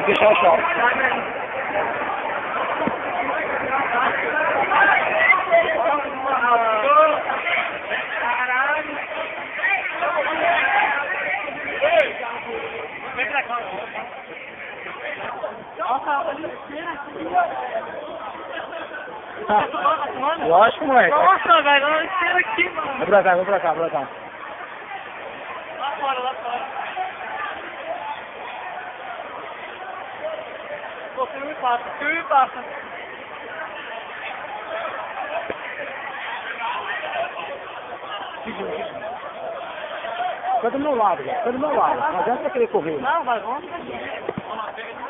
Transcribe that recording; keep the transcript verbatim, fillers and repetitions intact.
Aqui só o chão. Vem pra cá. Lógico, moleque. Nossa, velho, olha esse aqui, mano. Vem pra cá, vem pra cá, vem pra cá. Lá fora, lá fora. Pô, filme passa, filme passa. Fica do meu lado, velho. Fica do meu lado. Não adianta você querer correr. Não, vai, vamos.